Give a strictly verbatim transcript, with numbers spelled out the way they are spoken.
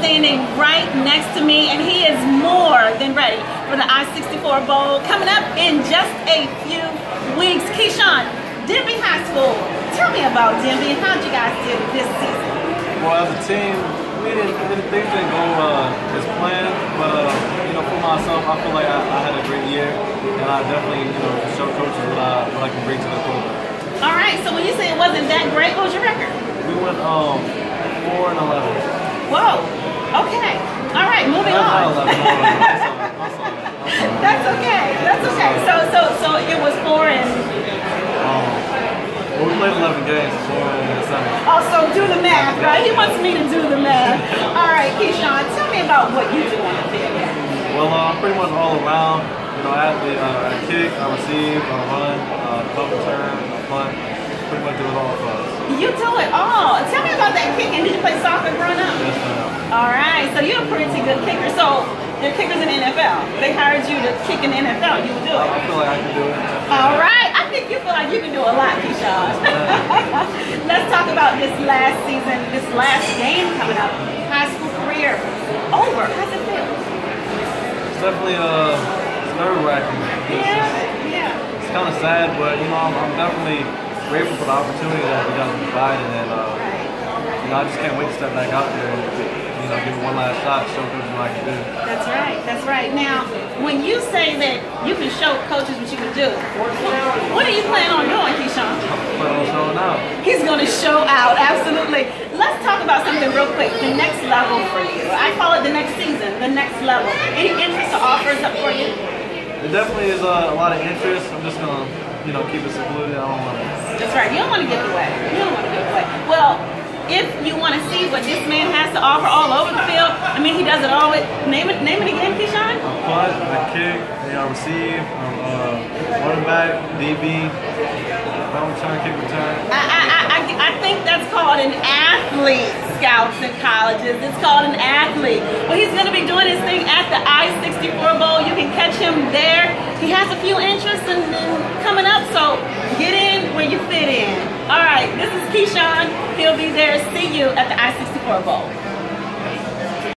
standing right next to me, and he is more than ready for the I sixty-four Bowl coming up in just a few weeks. Keyshawn, Denby High School, tell me about Denby and how'd you guys do this season? Well, as a team, we didn't, things didn't go uh, as planned, but uh, you know, for myself, I feel like I, I had a great year, and I definitely, you know, show coaches what I, what I can bring to the program. All right, so when you say it wasn't that great, what was your record? We went um four and eleven. Whoa. Okay. All right, moving That's on. not eleven. No, no, no. I'm sorry. I'm sorry. I'm sorry. That's okay. That's okay. So so so it was four and. Um, well, we played eleven games, four and seven. Oh, so do the math, right? He wants me to do the math. All right, Keyshawn, tell me about what you do on the field. Well, uh, I'm pretty much all around. You know, athlete. Uh, I kick, I receive, I run, uh, punt return, I punt. Pretty much do it all for us. You do it all. Tell me about that kicking. Did you play soccer growing up? Yes, ma'am. All right, so you're a pretty good kicker. So there are kickers in the N F L. They hired you to kick in the N F L. You would do it. I feel like I can do it. All right. I think you feel like you can do a lot, Keyshawn. Let's talk about this last season, this last game coming up. High school career over. How's it feel? It's definitely uh, it's nerve-wracking. It's, Yeah, it's, yeah. it's kind of sad, but you know, I'm, I'm definitely grateful for the opportunity that we got to provide, and uh, you know, I just can't wait to step back out there and, you know, give it one last shot, show coaches what I can do. That's right, that's right. Now, when you say that you can show coaches what you can do, what are you planning on doing, Keyshawn? I'm planning on showing out. He's going to show out, absolutely. Let's talk about something real quick, the next level for you. I call it the next season, the next level. Any interest or offers up for you? There definitely is uh, a lot of interest. I'm just going to, you know, keep it secluded. I don't want to. That's right. You don't want to give it away. You don't want to give it away. Well, if you want to see what this man has to offer all over the field, I mean, he does it all with, name it, name it again, Keyshawn? I punt, I kick, I receive, I'm uh, running back, D B, punt return, kick return. I, I, I, I think that's called an athlete, scouts in colleges. It's called an athlete. Well, he's going to be doing his thing at the I sixty-four Bowl. You can catch him there. He has a few interests in, in coming up, so get in where you fit in. All right, this is Keyshawn. He'll be there. See you at the I sixty-four Bowl.